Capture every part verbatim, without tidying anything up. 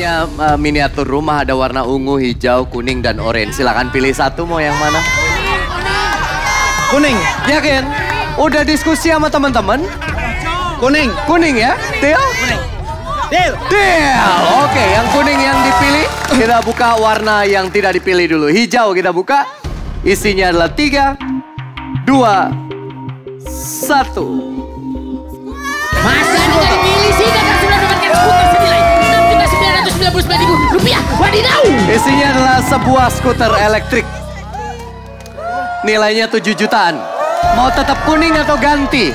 punya uh, miniatur rumah ada warna ungu, hijau, kuning, dan oranye. Silakan pilih satu, mau yang mana? Kuning. Yakin? Udah diskusi sama teman-teman? Kuning. Kuning ya? Deal? Kuning. Deal. Deal. Oke, yang kuning yang dipilih. Kita buka warna yang tidak dipilih dulu. Hijau kita buka. Isinya adalah tiga, dua, satu. Masa tidak dipilih sih, kakak sudah mendapatkan skuter senilai enam juta sembilan ratus sembilan puluh sembilan ribu rupiah. Wadidaw. Isinya adalah sebuah skuter elektrik. Nilainya tujuh jutaan. Mau tetap kuning atau ganti?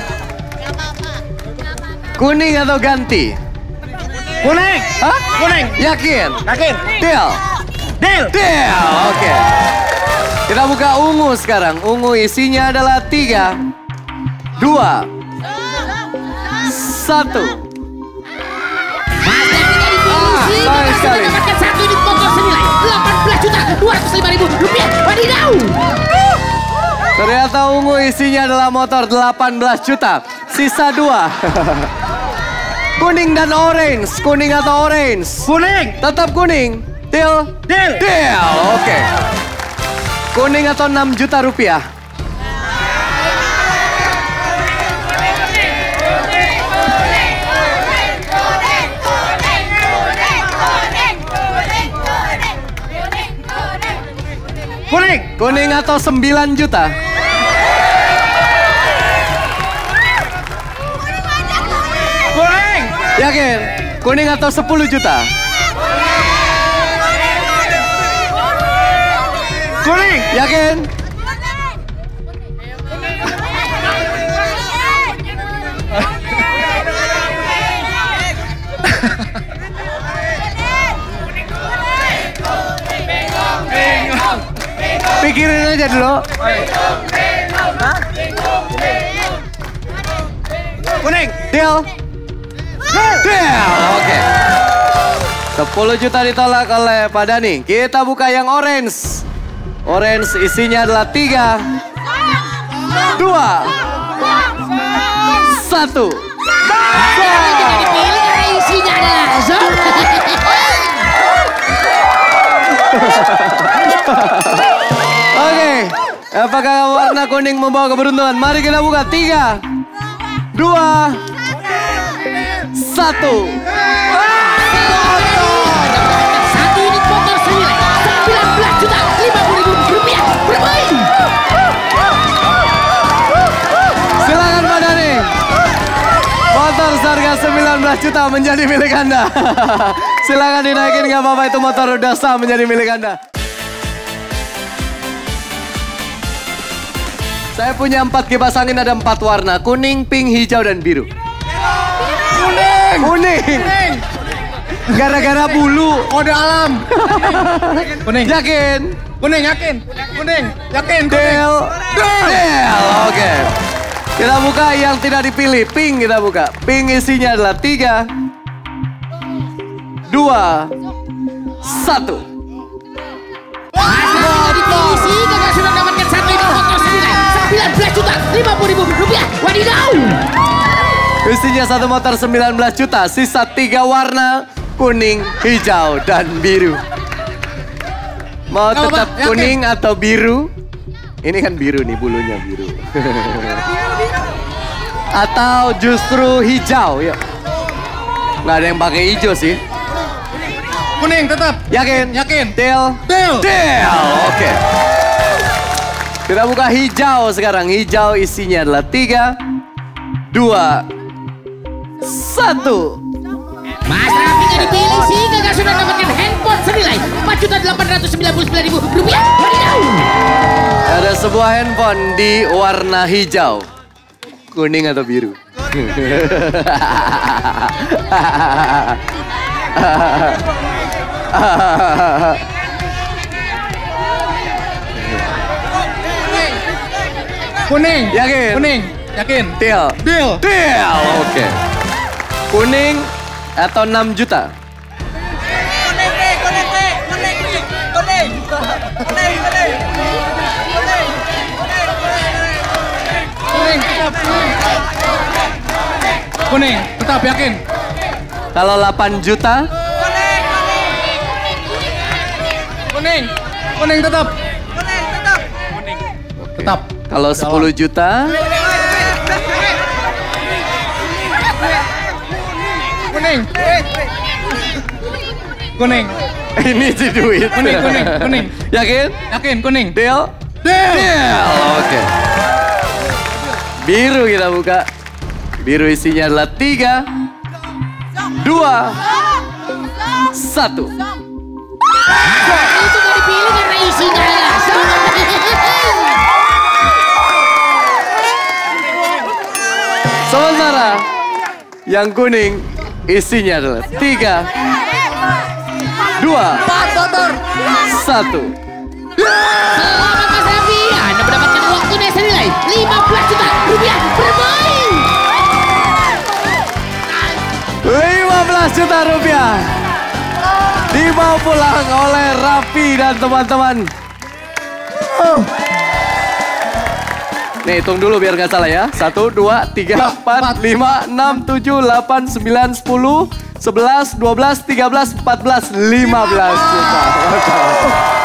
Kuning atau ganti? Kuning. Hah? Kuning. Yakin? Yakin. Deal? Deal. Deal, oke. Kita buka ungu sekarang. Ungu isinya adalah tiga, dua, satu. Masa tidak dipilih sih, sayang kakak sudah sekali. mendapatkan satu unit motor senilai delapan belas juta dua ratus lima ribu rupiah. Wadidaw. Ternyata ungu isinya adalah motor delapan belas juta. Sisa dua. Kuning dan orange. Kuning atau orange? Kuning. Tetap kuning. Deal? Deal. Deal, oke. Kuning atau enam juta rupiah? Kuning. Kuning atau sembilan juta? Kuning. Yakin? Kuning atau sepuluh juta? Kuning. Yakin? Pikirin aja dulu. Kuning. Deal? Deal, oke. sepuluh juta ditolak oleh Pak Dani. Kita buka yang orange. Orange isinya adalah tiga, dua, satu. Tidak dipilih karena isinya adalah zon. Oke, apakah warna kuning membawa keberuntungan? Mari kita buka. Tiga, dua, satu. Satu unit motor senilai sembilan belas juta lima puluh ribu rupiah. Bermain. Silakan Pak Dani. Motor seharga sembilan belas juta menjadi milik Anda. Silakan dinaikin, nggak apa-apa, itu motor udah sah menjadi milik Anda. Saya punya empat kipas angin, ada empat warna. Kuning, pink, hijau, dan biru. Kuning. Kuning. Gara-gara bulu. Kode alam. Kuning. Yakin? Kuning. Yakin. Kuning. Yakin. Deal. Deal. Oke. Kita buka yang tidak dipilih. Pink kita buka. Pink isinya adalah tiga, dua, satu. Masa tidak dipilih sih, kakak sudah mendapatkan satu unit motor senilai sembilan belas juta lima puluh ribu rupiah. Wadidaw. Isinya satu motor sembilan belas juta. Sisa tiga warna. Kuning, hijau, dan biru. Mau Apa, tetap Pak? Yakin? kuning atau biru? Ini kan biru nih, bulunya biru. Atau justru hijau? Ya. Nggak ada yang pakai hijau sih. Kuning tetap. Yakin? Yakin. Deal? Deal. Deal, oke. Kita buka hijau sekarang. Hijau isinya adalah tiga, dua, satu. Masa tidak dipilih sih, kakak sudah mendapatkan handphone senilai empat juta delapan ratus sembilan puluh sembilan ribu rupiah. Wadidaw. Ada sebuah handphone di warna hijau. Kuning atau biru? Kuning. Yakin? Kuning. Yakin. Deal? Deal. Deal, oke. Kuning atau enam juta? Kuning. Tetap yakin. Kalau delapan juta? Kuning. Kuning tetap. Kuning tetap. Tetap. Kalau sepuluh juta. Kuning. Kuning. Ini si duit. Kuning, kuning, kuning. Yakin? Yakin, kuning. Deal? Deal. Deal. Oke. Biru kita buka. Biru isinya adalah tiga, dua, satu. Itu gak dipilih karena isinya ya. Sementara yang kuning isinya adalah tiga, dua, satu. Selamat Mas Raffi, Anda mendapatkan uang tunai senilai lima belas juta rupiah bermain. lima belas juta rupiah dibawa pulang oleh Raffi dan teman-teman. Oh. Nih hitung dulu biar nggak salah ya. Satu, dua, tiga, empat, lima, enam, tujuh, delapan, sembilan, sepuluh, sebelas, dua belas, tiga belas, empat belas, lima belas juta.